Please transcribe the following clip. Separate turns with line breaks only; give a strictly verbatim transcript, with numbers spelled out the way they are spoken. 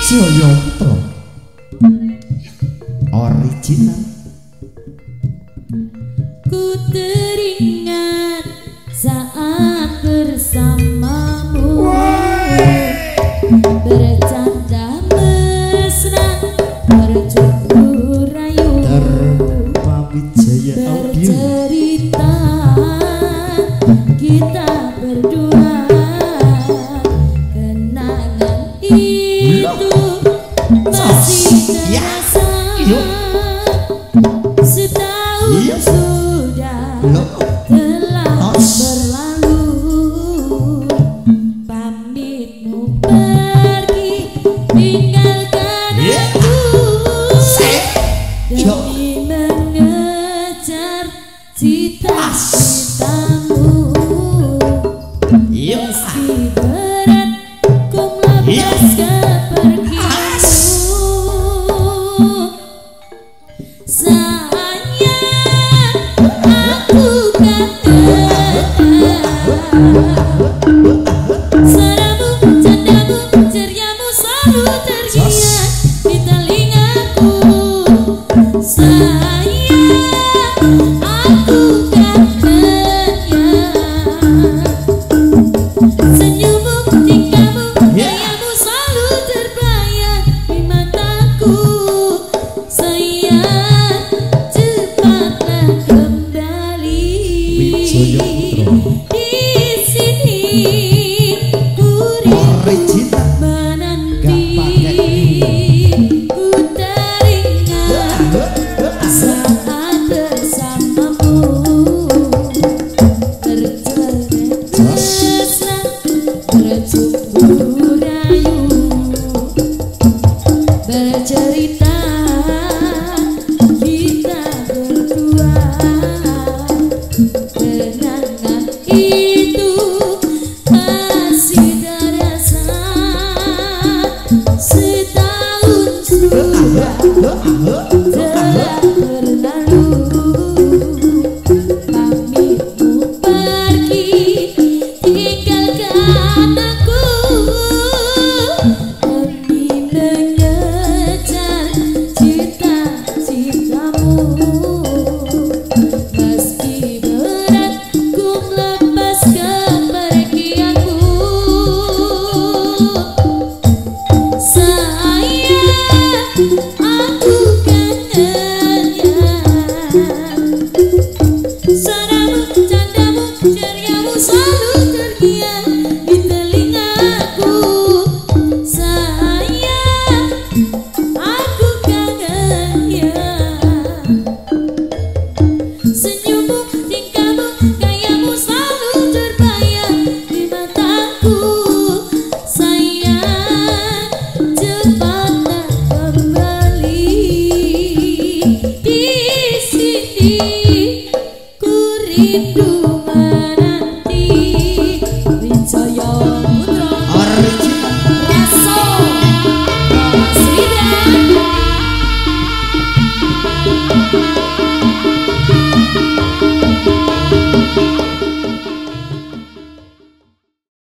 Wijoyoputra original.
Ku teringat saat bersamamu bercanda mesra bercumbu rayu
Dharma Wijaya Audio
bercerita kita berdua kenangan itu masih terasa setahun sudah telah berlalu pamitmu pergi tinggalkan aku demi mengejar cita-citamu meski berat ku melepas kepergianmu sayang aku suaramu, candamu, ceriamu selalu terhias di telingaku sayang aku kangennya senyummu, tingkahmu, gayamu selalu terbayang di mataku sayang cepatlah kembali
Wijoyoputra
original menanti ku teringat saat bersamamu terceret mesra bercumbu rayu bercerita kita berdua kenangan itu masih terasa setahun sudah telah berlalu pamitmu pergi tinggalkan